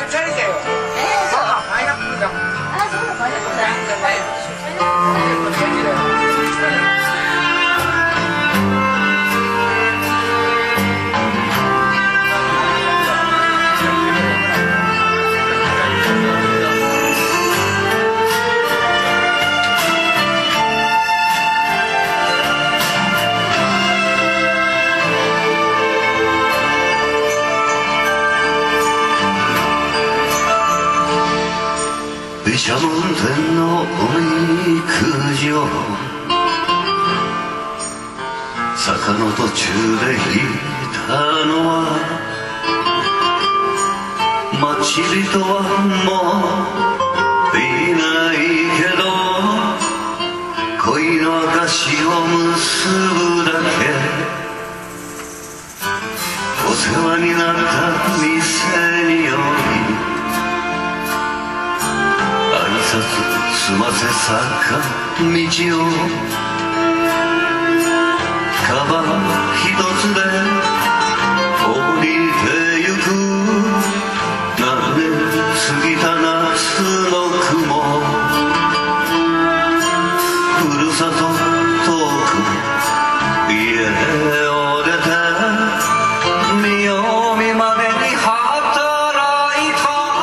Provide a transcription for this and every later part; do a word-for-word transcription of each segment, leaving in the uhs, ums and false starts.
チャリだよ。そうだ、パイナップルだもん。あ、そうだ、パイナップルだ。 毘沙門天のおみくじを坂の途中で引いたのは待ち人はもういないけど恋の証を結ぶだけお世話になった店によりすませ坂道をカバン一つで降りてゆく何年過ぎた夏の雲ふるさと遠く家を出て見よう見まねに働いた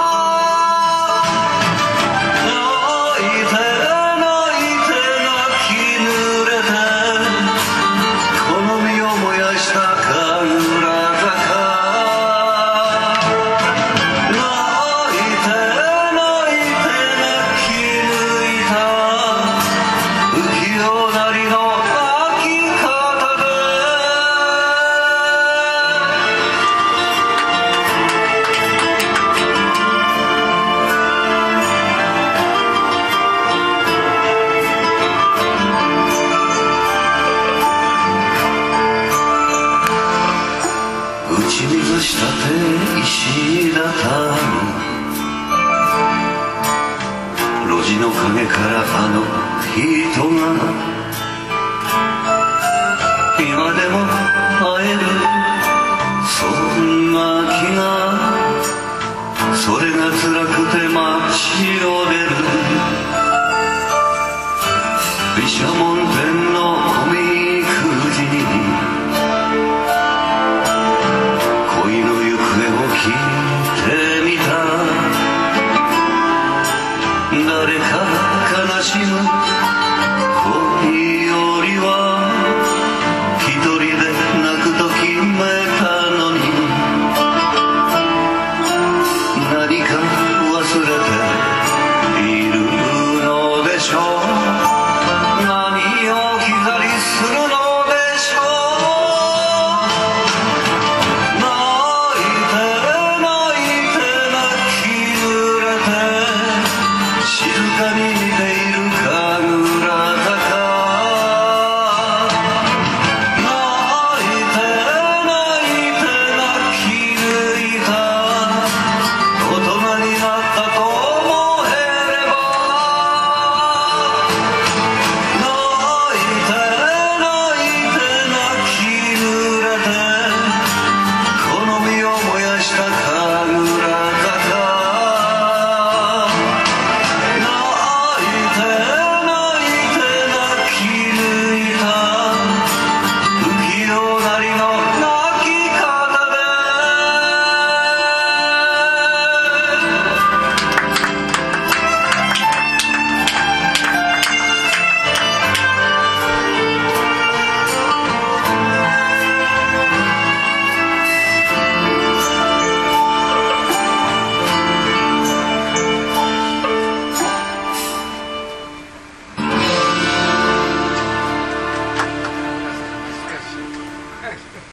打ち水したて石畳路地の陰からあの人が今でも会える